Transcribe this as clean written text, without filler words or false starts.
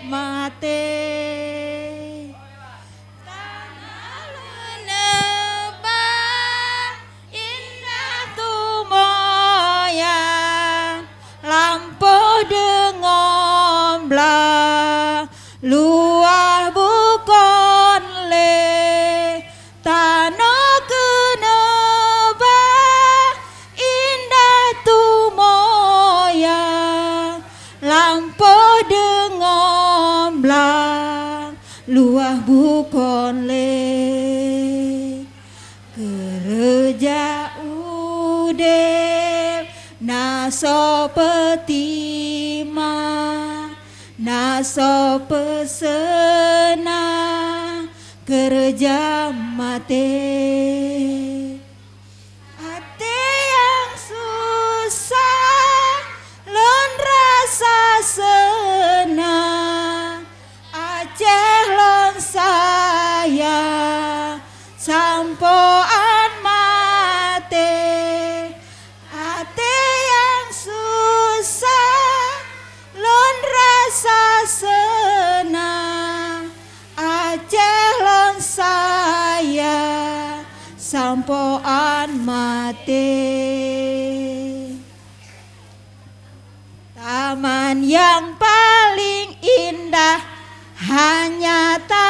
mate tanah lenebah indah tumoyan lampuh dengan belah luah bukon le tanah kenebah indah tumoyan lampuh dengan belah luah bukon le kerja udep naso petima naso pesena kerja mate ate yang susah lon rasa senang Aceh lon sayang sampoan mate ate yang susah lon rasa senang Aceh lon sayang sampoan mate taman yang paling indah hanya